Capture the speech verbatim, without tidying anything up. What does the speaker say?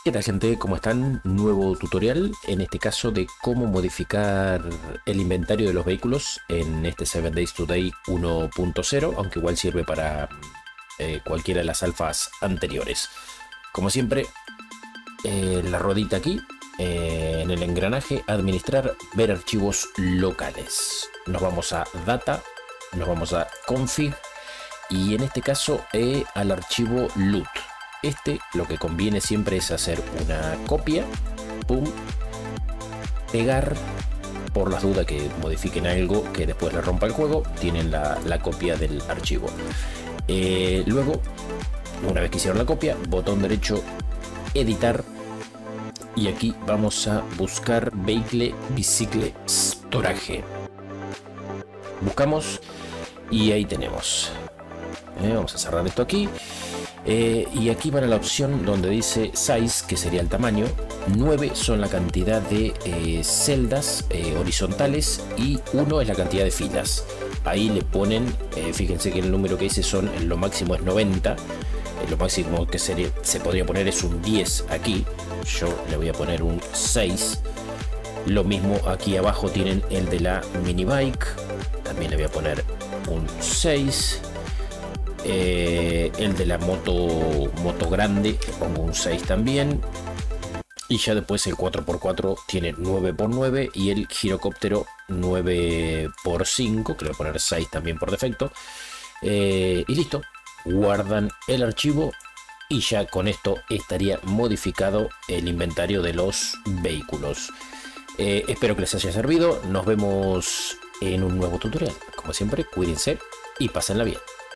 ¿Qué tal, gente? ¿Cómo están? Nuevo tutorial, en este caso de cómo modificar el inventario de los vehículos en este seven days to day uno punto cero, aunque igual sirve para eh, cualquiera de las alfas anteriores. Como siempre, eh, la ruedita aquí, eh, en el engranaje, administrar, ver archivos locales. Nos vamos a data, nos vamos a config y en este caso eh, al archivo loot. Este lo que conviene siempre es hacer una copia, pum, pegar, por las dudas que modifiquen algo que después le rompa el juego, tienen la, la copia del archivo. Eh, luego, una vez que hicieron la copia, botón derecho, editar, y aquí vamos a buscar Vehicle Bicycle Storage. Buscamos y ahí tenemos. Eh, vamos a cerrar esto aquí. Eh, y aquí van a la opción donde dice size, que sería el tamaño. Nueve son la cantidad de eh, celdas eh, horizontales y uno es la cantidad de filas. Ahí le ponen, eh, fíjense que el número que dice son, lo máximo es noventa. Eh, lo máximo que sería, se podría poner es un diez aquí. Yo le voy a poner un seis. Lo mismo aquí abajo tienen el de la mini bike. También le voy a poner un seis. Eh, el de la moto moto grande le pongo un seis también, y ya después el cuatro por cuatro tiene nueve por nueve y el girocóptero nueve por cinco, que le voy a poner seis también por defecto. Eh, y listo, guardan el archivo y ya con esto estaría modificado el inventario de los vehículos. Eh, espero que les haya servido. Nos vemos en un nuevo tutorial. Como siempre, cuídense y pásenla bien.